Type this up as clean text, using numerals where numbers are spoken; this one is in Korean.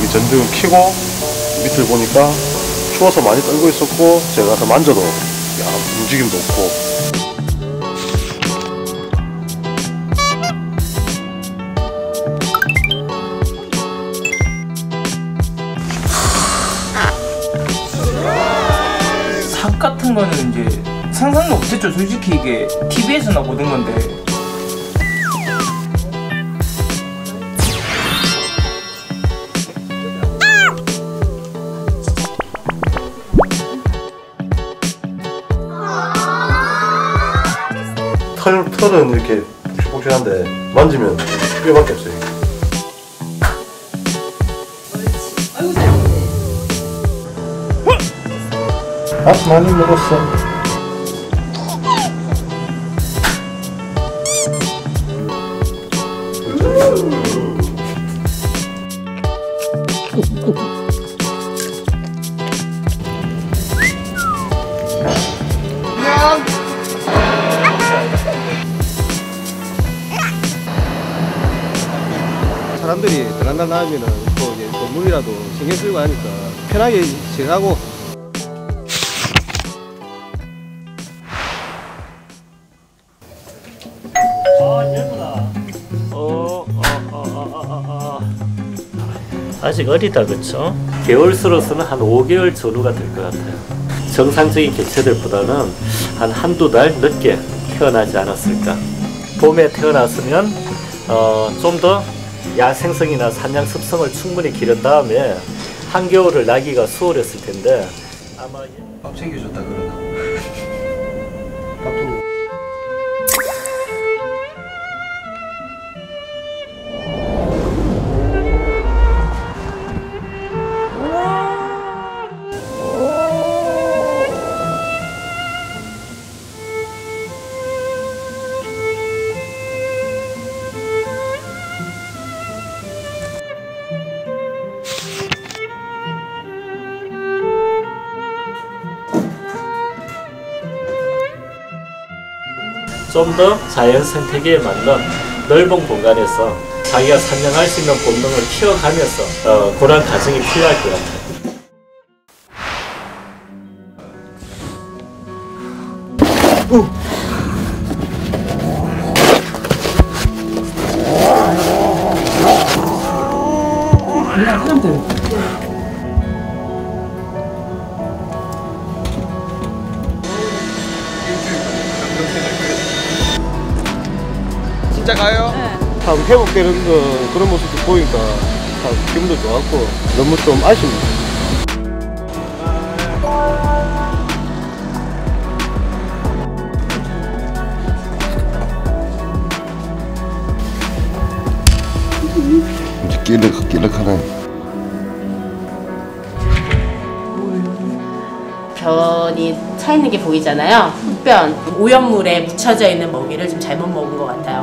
전등을 켜고 밑을 보니까 추워서 많이 떨고 있었고, 제가 가서 만져도 움직임도 없고. 닭 같은 거는 이제 상상도 못했죠. 솔직히 이게 TV에서나 보던 건데. 털은 이렇게 폭신폭신한데 만지면 뼈밖에 없어요. 아이고 잘했네. 밥 많이 먹었어. 사람들이 베란다 나오면은 또 이제 건물이라도 신경 쓰고 하니까 편하게 지내고. 아직 어리다, 그쵸? 개월수로서는 한 5개월 전후가 될 것 같아요. 정상적인 개체들보다는 한두 달 늦게 태어나지 않았을까. 봄에 태어났으면 좀 더 야생성이나 산양 습성을 충분히 기른 다음에 한겨울을 나기가 수월했을 텐데 아마 밥 챙겨줬다 그러나. 좀 더 자연 생태계에 맞는 넓은 공간에서 자기가 산양할 수 있는 본능을 키워가면서 그런 과정이 필요할 것 같아요. 진짜 가요? 네. 참 회복되는 그런 모습도 보니까 참 기분도 좋았고 너무 좀 아쉽네요. 이제 끼륵끼륵하네. 변이 차 있는 게 보이잖아요. 흑변, 오염물에 묻혀져 있는 먹이를 좀 잘못 먹은 것 같아요.